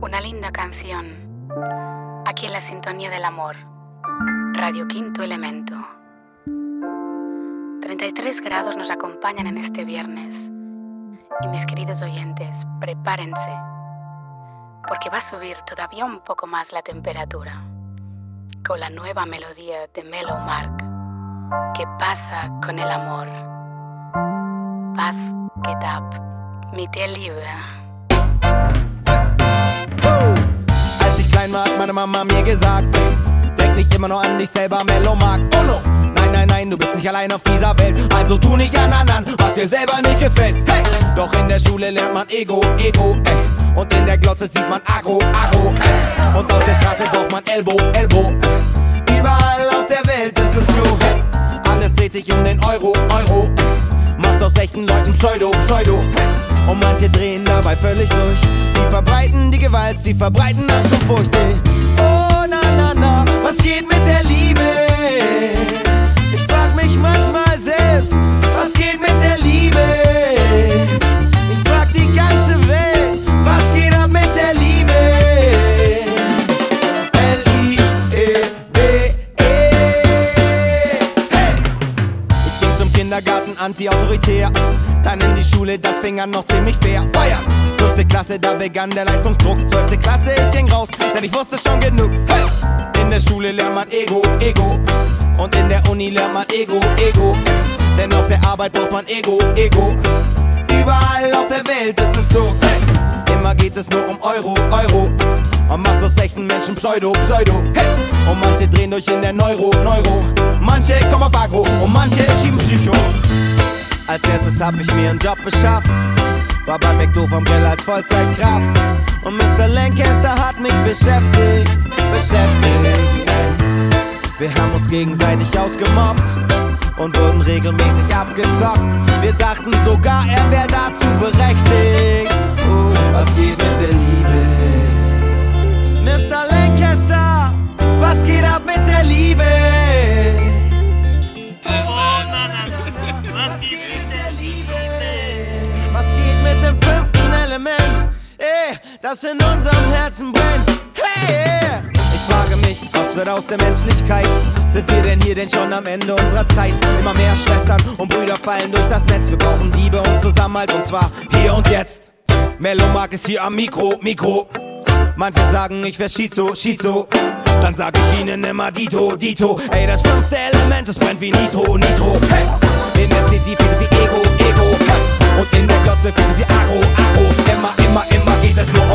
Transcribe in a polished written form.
Una linda canción, aquí en la sintonía del amor, Radio Quinto Elemento. 33 grados nos acompañan en este viernes y mis queridos oyentes, prepárense, porque va a subir todavía un poco más la temperatura con la nueva melodía de Mellow Mark. ¿Qué pasa con el amor? Was geht ab mit der Liebe? Als ich klein war, hat meine Mama mir gesagt, denk nicht immer nur an dich selber, Mellow Mark. Oh no, nein, nein, nein, du bist nicht allein auf dieser Welt. Also tu nicht an anderen, was dir selber nicht gefällt. Hey, doch in der Schule lernt man Ego, Ego, ey. Und in der Glotze sieht man Agro, Agro, ey. Und auf der Straße braucht man Elbow, Elbow. Überall auf der Welt ist es so, hey. Alles dreht sich um den Euro, Euro. Macht aus echten Leuten Pseudo, Pseudo. Und manche drehen dabei völlig durch. Sie verbreiten die Gewalt, sie verbreiten Angst und Furcht. Oh na na na, was geht mit der Liebe? Ich frag mich manchmal selbst, was geht mit der Liebe? Ich frag die ganze Welt, was geht ab mit der Liebe? L-I-E-B-E. Hey! Ich ging zum Kindergarten anti-autoritär, dann in die Schule, das fing an noch ziemlich fair. Oh ja, 5. Klasse, da begann der Leistungsdruck. 12. Klasse, ich ging raus, denn ich wusste schon genug. Hey! In der Schule lernt man Ego, Ego. Und in der Uni lernt man Ego, Ego. Denn auf der Arbeit braucht man Ego, Ego. Überall auf der Welt ist es so. Hey! Immer geht es nur um Euro, Euro. Und macht aus echten Menschen Pseudo, Pseudo. Hey! Und manche drehen durch in der Neuro, Neuro. Manche kommen auf Agro und manche schieben Psycho. Als erstes hab ich mir einen Job beschafft. War bei McDo vom Grill als Vollzeitkraft. Und Mr. Lancaster hat mich beschäftigt. Wir haben uns gegenseitig ausgemobbt und wurden regelmäßig abgezockt. Wir dachten sogar, er wäre dazu berechtigt. Was geht mit der Liebe? Mr. Lancaster, was geht ab mit der Liebe? Was geht mit der Liebe? Was geht mit dem 5. Element? Das in unserem Herzen brennt. Hey! Ich frage mich, was wird aus der Menschlichkeit? Sind wir denn hier denn schon am Ende unserer Zeit? Immer mehr Schwestern und Brüder fallen durch das Netz. Wir brauchen Liebe und Zusammenhalt und zwar hier und jetzt. Mellow Mark ist hier am Mikro, Mikro. Manche sagen, ich wär Schizo, Schizo. Dann sag ich ihnen immer Dito, Dito. Ey, das 5. Element, es brennt wie Nitro, Nitro. Hey! In der City viel wie Ego, Ego. Hey! Und in der Glotze viel wie Agro, Agro. Immer geht es nur um